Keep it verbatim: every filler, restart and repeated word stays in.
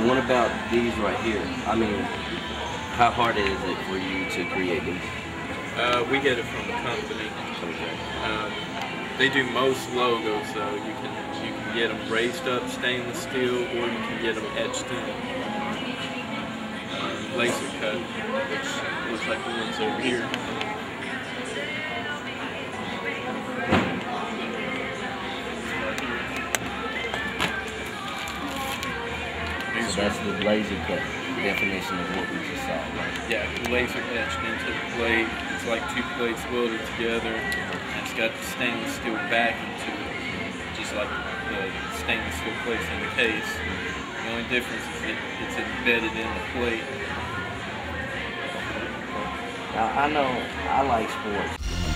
what about these right here? I mean, how hard is it for you to create these? Uh, we get it from the company. Okay. Um, they do most logos, though. You can you can get them raised up stainless steel, or you can get them etched in uh, laser cut, which looks like the ones over here. So that's the laser cut definition of what we just saw, right? Yeah, laser etched into the plate. It's like two plates welded together. And it's got the stainless steel backing to it, just like the stainless steel plates in the case. The only difference is that it's embedded in the plate. Now, I know I like sports.